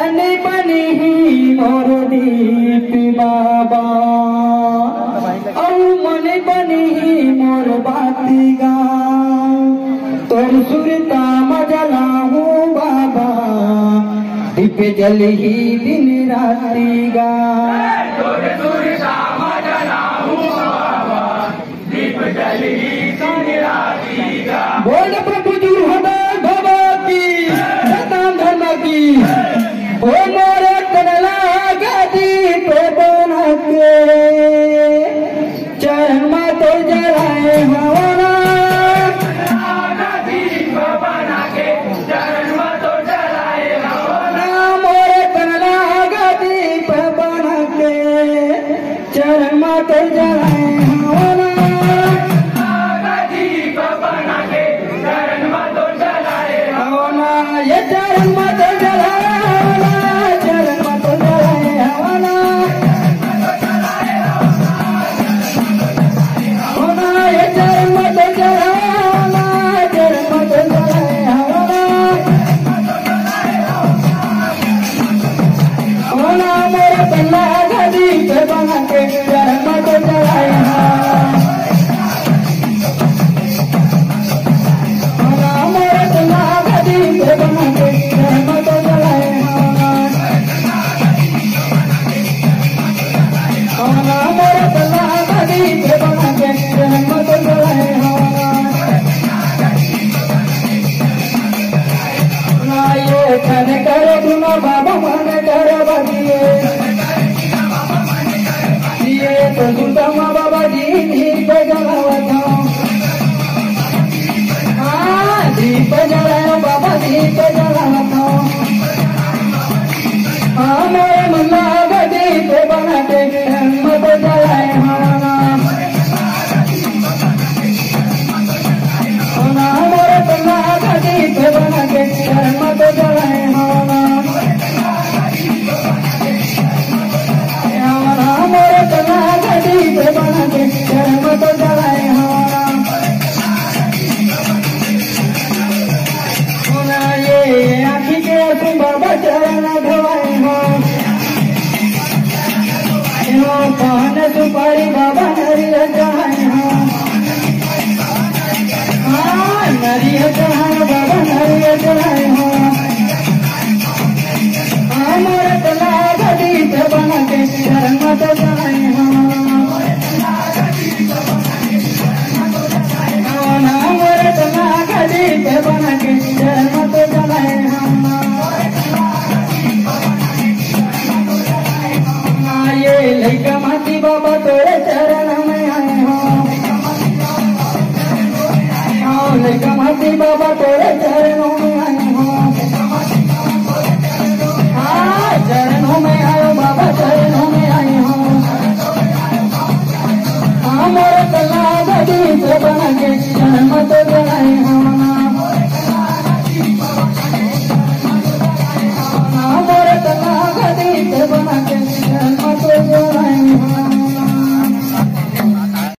मने बने ही मोर दीप बाबा और मने बने ही मोर बाती गा तोर सुरता मजला हूँ बाबा दीप जल ही दिन राती गा तोर सुरता मजला हूँ बाबा दीप जल ही दिन राती गा बोल प्रभु दुर्हदा भवा की सताम धर्म की ओ मोरे कनला गदी पे बना के चरण में तो जलाए हवाना गदी पे बना के चरण में तो जलाए हवाना मोरे कनला गदी पे बना के चरण में तो जलाए हवाना गदी पे बना के चरण में तो जलाए हवाना ये चरण में तो जलाए बाबा मन कर बदिए तो सुतमा बाबा जी दीप जलावता दीप जलाओ बाबा दीप जलावता मेरे मुन्ना दीप बना के मत जलाए मेरे मुन्ना दीप बना के मत जलाए बाबा चरण धोए हो पान सुपारी बाबा नरिया चढ़ाए हो नरिया चढ़ाए बाबा नरिया चढ़ाए हो हमारे तला गदी पे बना के चरण मत चढ़ाए हो हमारे तला गदी पे बना के चरण मत चढ़ाए हो लइका माती बाबा तोरे चरण में आए हो लइका माती बाबा तोरे चरणों में आए हो चरणों में आए